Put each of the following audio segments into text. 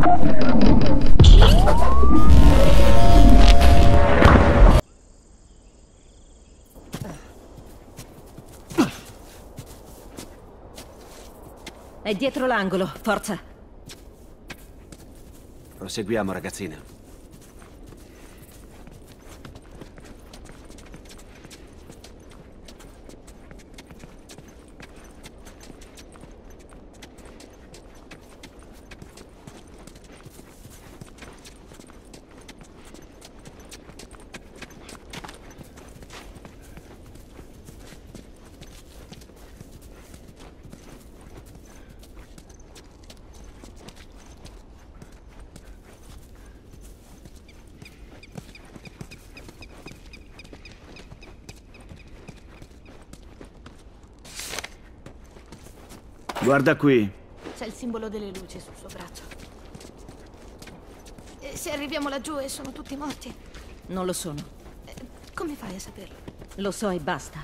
È dietro l'angolo, forza. Proseguiamo, ragazzina. Guarda qui. C'è il simbolo delle luci sul suo braccio. E se arriviamo laggiù e sono tutti morti? Non lo sono. Come fai a saperlo? Lo so e basta.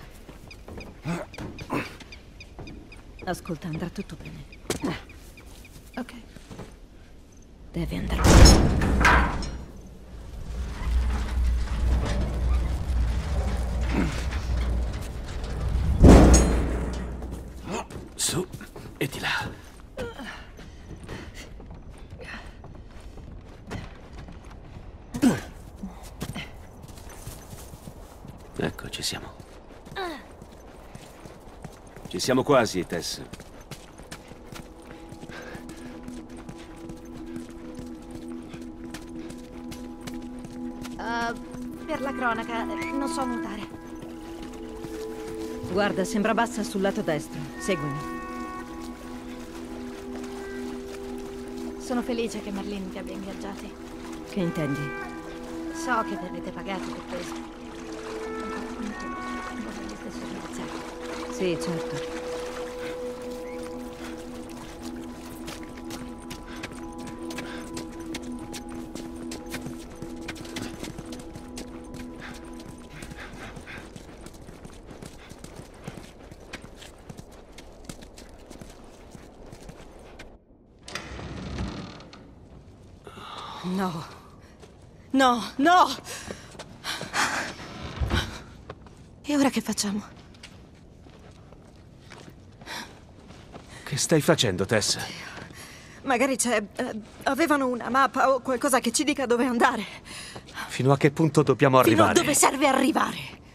Ascolta, andrà tutto bene. Ok. Deve andare bene. Su e di là. Ecco, ci siamo. Ci siamo quasi, Tess. Per la cronaca, non so nuotare. Guarda, sembra bassa sul lato destro. Seguimi. Sono felice che Marlene vi abbia ingaggiati. Che intendi? So che verrete pagati per questo. Appunto, voi gli stessi ringraziati. Sì, certo. No. No, no! E ora che facciamo? Che stai facendo, Tess? Magari c'è... avevano una mappa o qualcosa che ci dica dove andare. Fino a che punto dobbiamo arrivare? Fino a dove serve arrivare?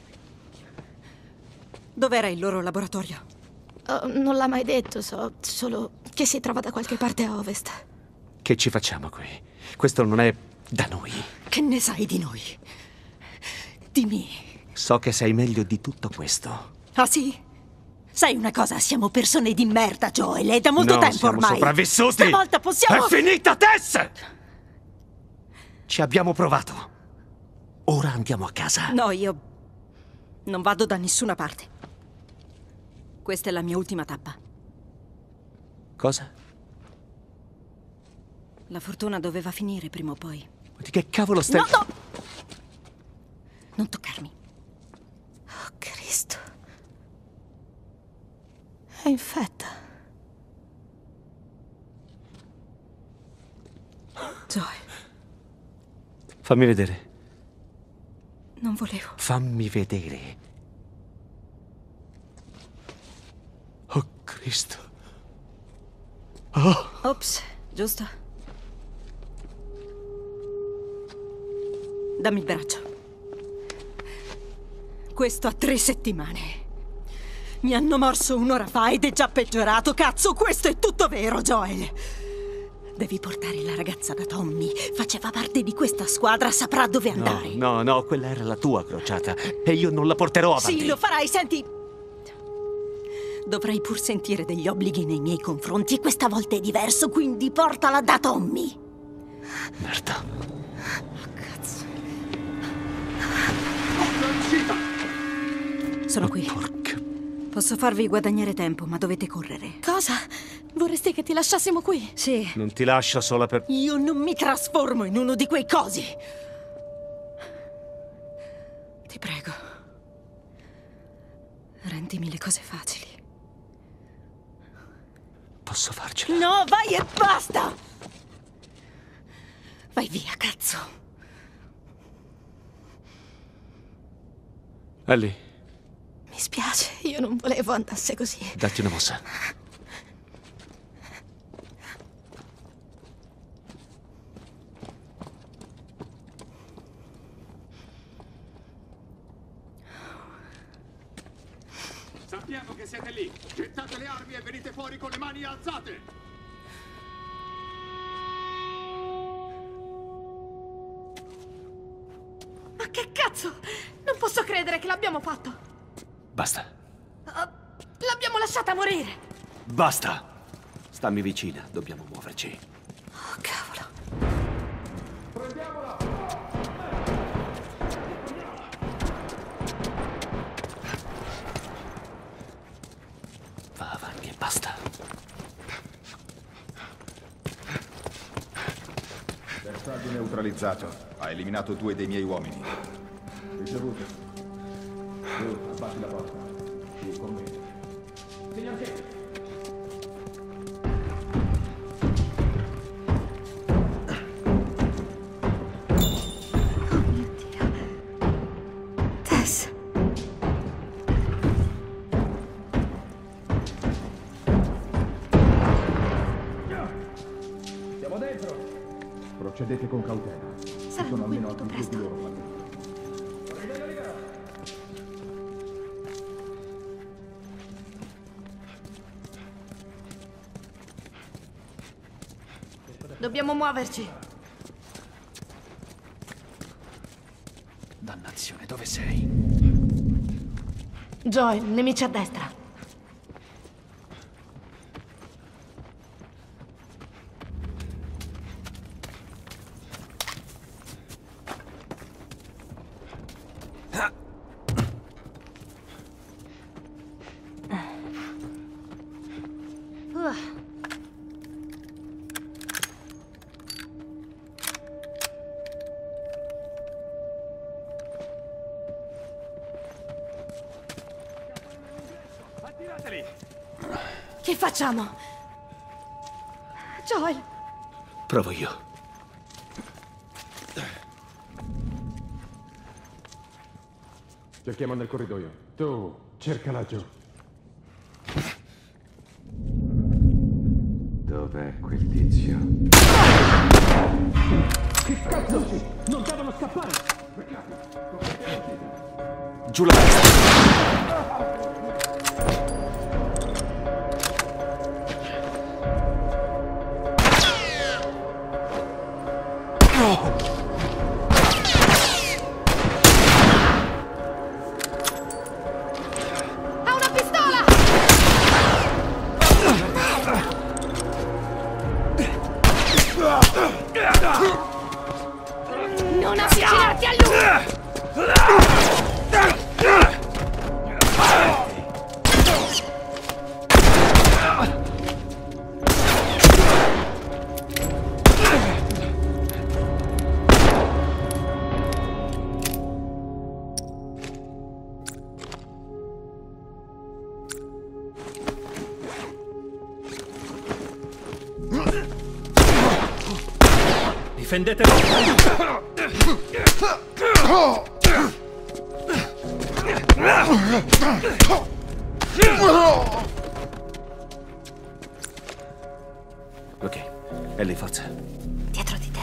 Dov'era il loro laboratorio? Non l'ha mai detto, so solo che si trova da qualche parte a ovest. Che ci facciamo qui? Questo non è da noi. Che ne sai di noi? Dimmi. So che sai meglio di tutto questo. Ah sì? Sai una cosa? Siamo persone di merda, Joel. È da molto tempo siamo ormai. Sopravvissuti! Stavolta possiamo... È finita, Tess! Ci abbiamo provato. Ora andiamo a casa. No, io... non vado da nessuna parte. Questa è la mia ultima tappa. Cosa? La fortuna doveva finire prima o poi. Di che cavolo stai... No, no! Non toccarmi. Oh, Cristo. È infetta. Joel, Fammi vedere. non volevo. Fammi vedere. Oh, Cristo. Oh. Ops, giusto? Dammi il braccio. Questo ha 3 settimane. Mi hanno morso un'ora fa ed è già peggiorato. Cazzo, questo è tutto vero, Joel. Devi portare la ragazza da Tommy. Faceva parte di questa squadra, saprà dove andare. No, quella era la tua crociata. E io non la porterò avanti. Sì, lo farai, senti. Dovrai pur sentire degli obblighi nei miei confronti e questa volta è diverso, quindi portala da Tommy. Merda. Sono qui. Porca. Posso farvi guadagnare tempo, ma dovete correre. Cosa? Vorresti che ti lasciassimo qui? Sì. Non ti lascio sola per... Io non mi trasformo in uno di quei cosi. Ti prego. Rendimi le cose facili. Posso farcela? No, vai e basta! Vai via, cazzo. Ellie, Mi spiace, io non volevo andasse così. datti una mossa. Sappiamo che siete lì. Gettate le armi e venite fuori con le mani alzate. Ma che cazzo? Non posso credere che l'abbiamo fatto. Basta. L'abbiamo lasciata morire. Basta! Stammi vicina, dobbiamo muoverci. Oh, cavolo. Va avanti e basta. Bersaglio neutralizzato. Ha eliminato 2 dei miei uomini. Ricevuto. Tu, abbatti la porta. Tu con me. Signor Che? Oh mio Dio. Tess. Siamo dentro. Procedete con cautela. Saranno qui molto altri presto. tutti loro famiglie. Dobbiamo muoverci. Dannazione, dove sei? Joel, nemici a destra. Attirateli! Che facciamo? Joel, Provo io. Cerchiamo nel corridoio. Tu, cerca laggiù. Dov'è quel tizio? Giù la destra! ha una pistola! Non avvicinarti a lui! Difendetevi! Ok, Ellie, forza. Dietro di te.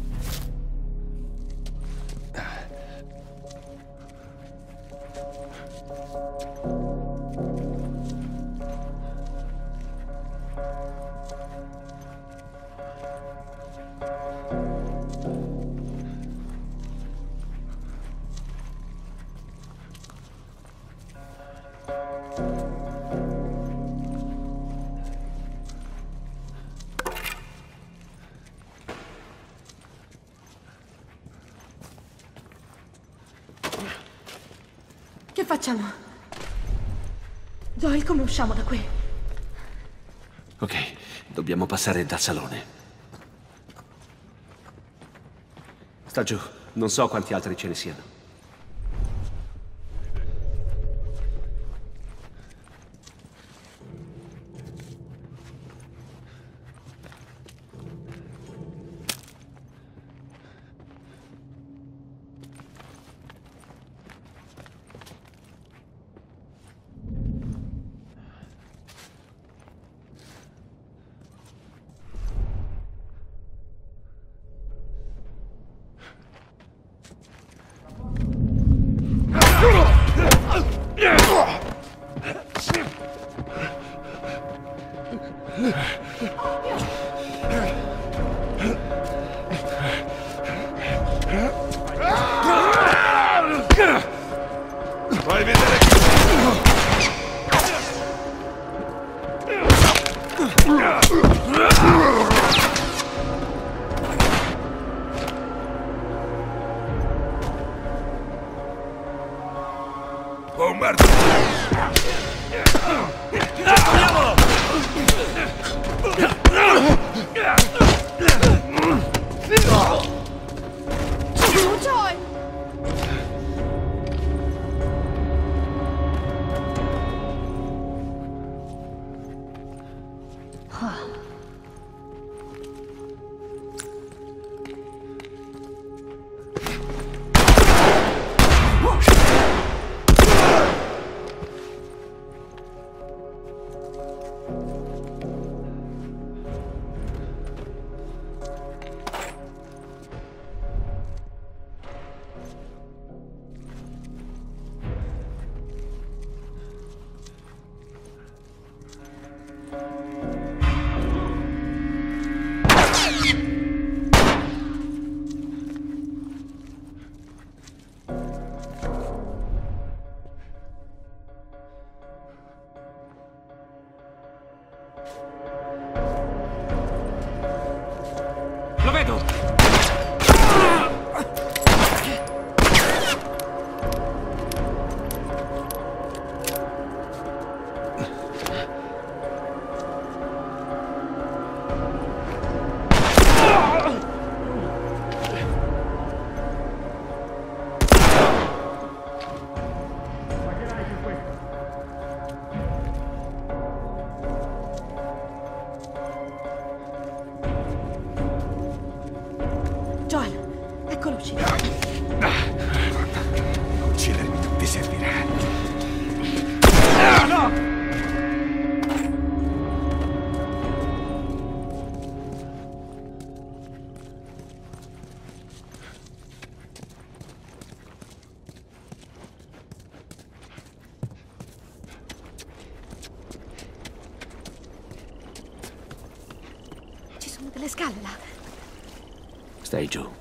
Che facciamo? Joel, come usciamo da qui? Ok, dobbiamo passare dal salone. Sta giù, non so quanti altri ce ne siano. Lo vedo! Joel, eccolo uscito. Uccidermi non ti servirà. No! Ci sono delle scale là. Stai giù.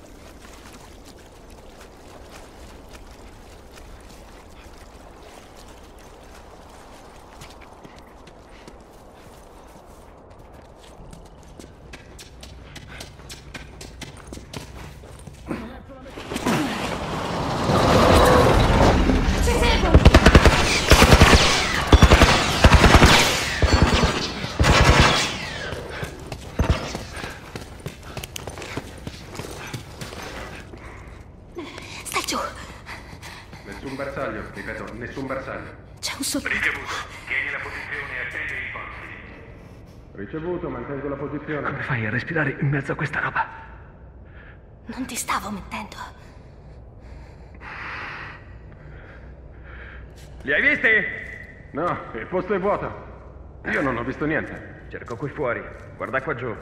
Stai giù. Nessun bersaglio, ripeto, nessun bersaglio. C'è un soldato. Ricevuto. Tieni la posizione e attende i compiti. Ricevuto, mantengo la posizione. Come fai a respirare in mezzo a questa roba? Non ti stavo mentendo. Li hai visti? No, il posto è vuoto. Io non ho visto niente. Cerco qui fuori. Guarda qua giù.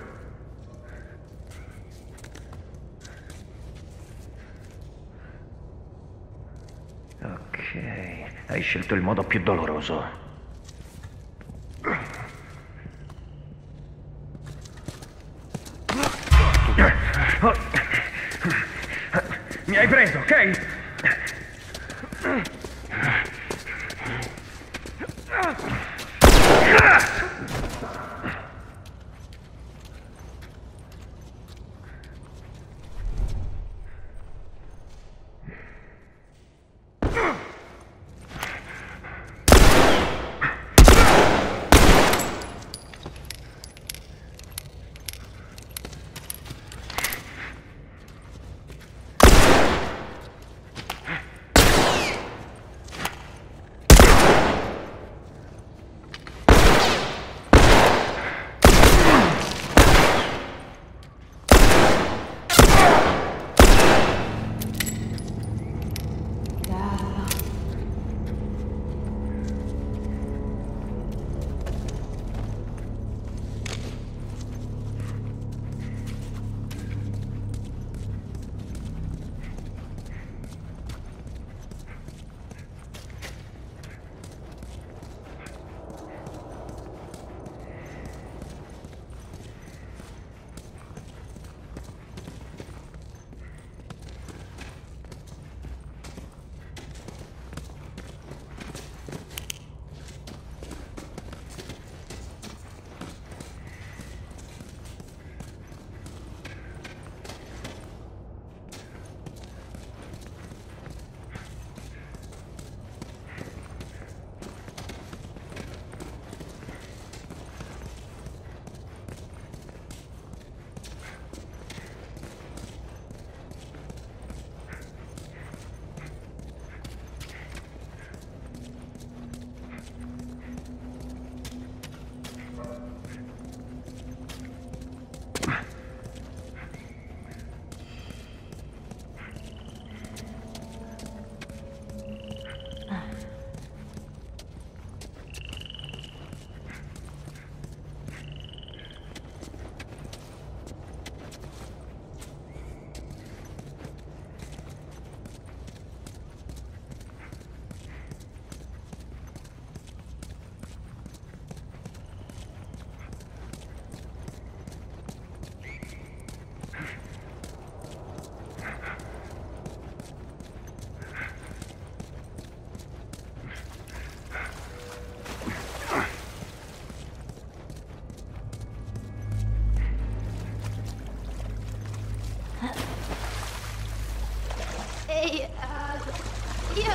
Ok, hai scelto il modo più doloroso. Mi hai preso, ok?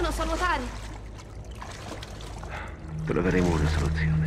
Io non so nuotare. Troveremo una soluzione.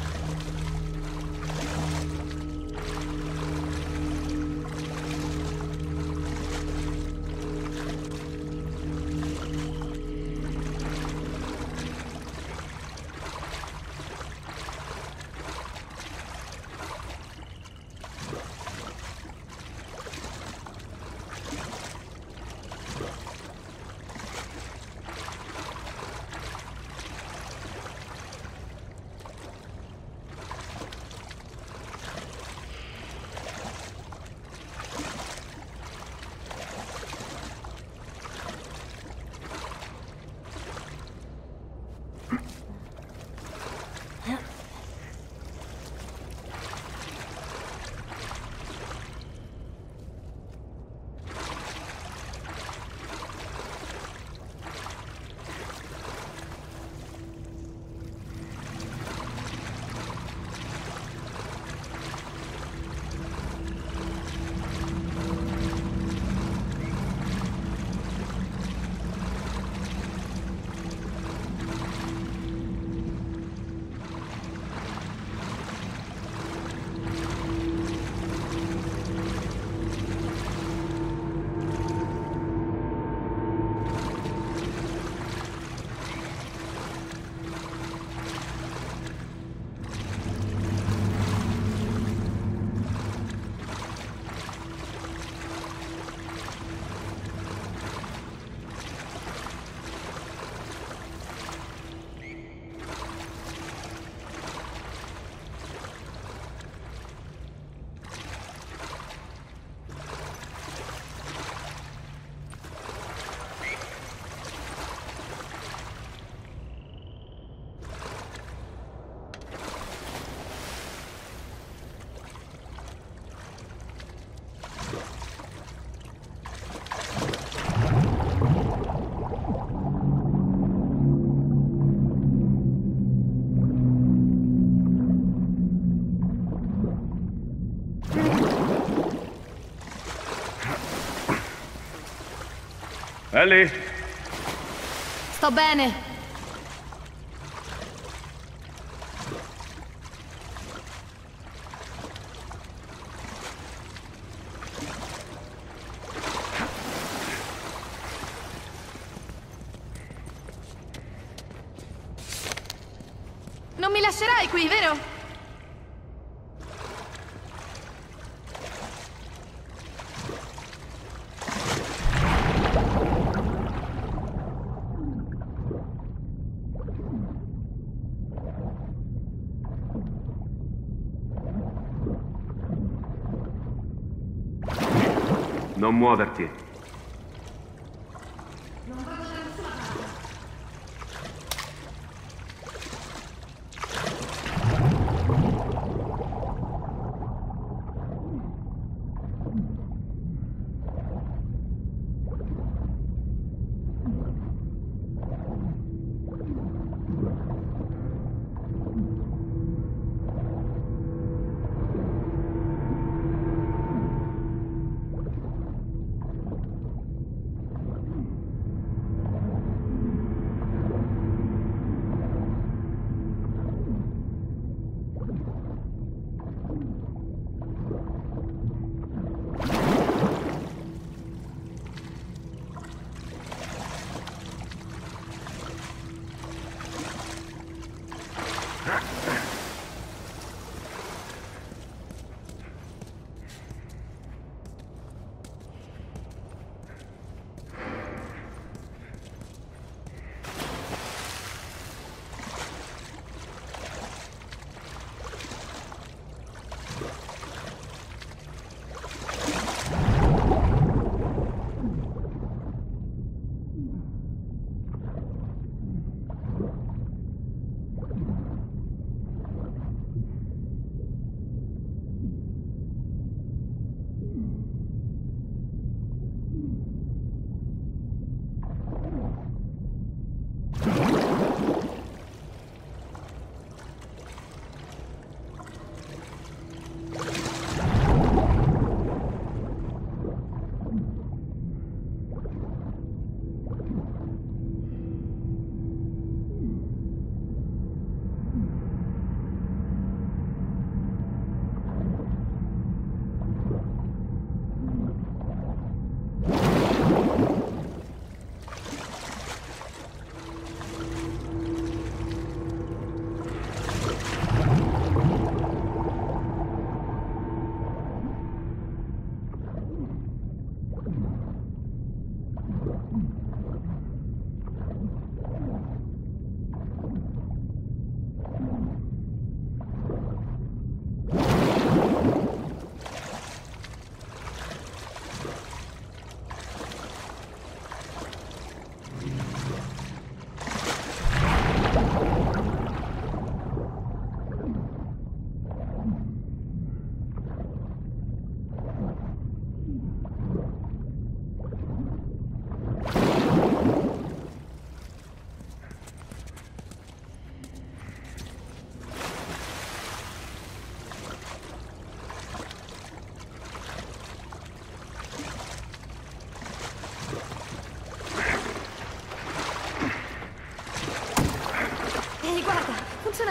Ellie? Sto bene. Non mi lascerai qui, vero? Non muoverti.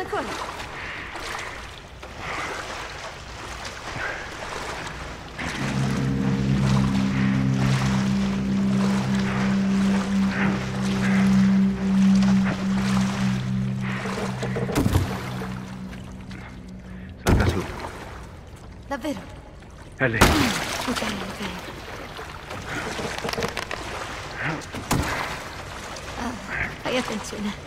Ancora. Salta su. Davvero? Ellie. Ok. Fai attenzione.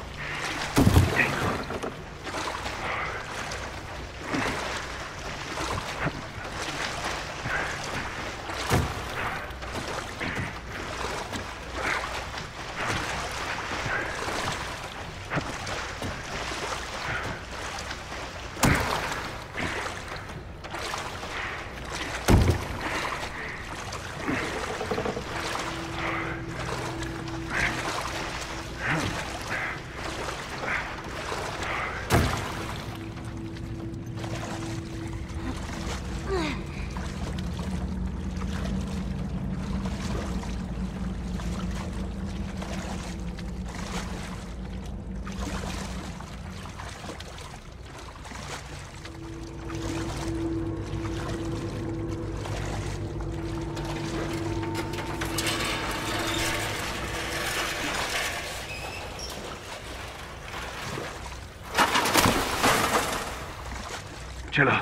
Ce l'ho.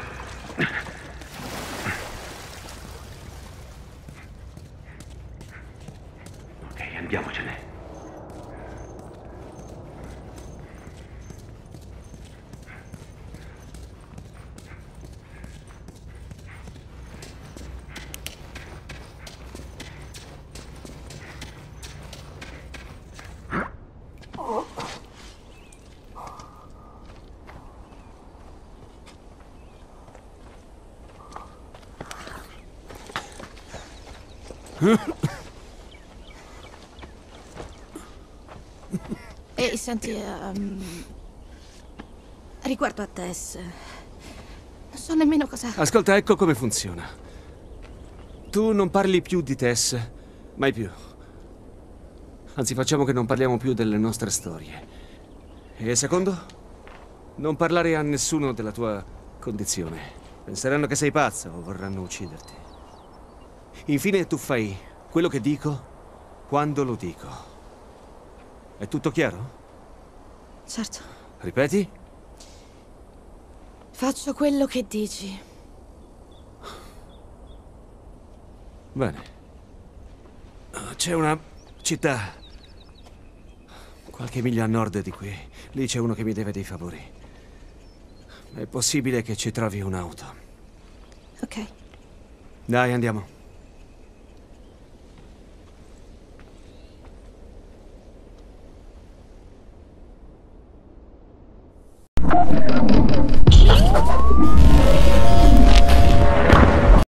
Ok, andiamocene. Ehi, senti, riguardo a Tess, non so nemmeno cosa... Ascolta, ecco come funziona. Tu non parli più di Tess, mai più. Anzi, facciamo che non parliamo più delle nostre storie. E secondo? Non parlare a nessuno della tua condizione. Penseranno che sei pazza o vorranno ucciderti. Infine, tu fai quello che dico quando lo dico. È tutto chiaro? Certo. Ripeti? Faccio quello che dici. Bene. C'è una città qualche miglia a nord di qui. Lì c'è uno che mi deve dei favori. È possibile che ci trovi un'auto. Ok. Dai, andiamo.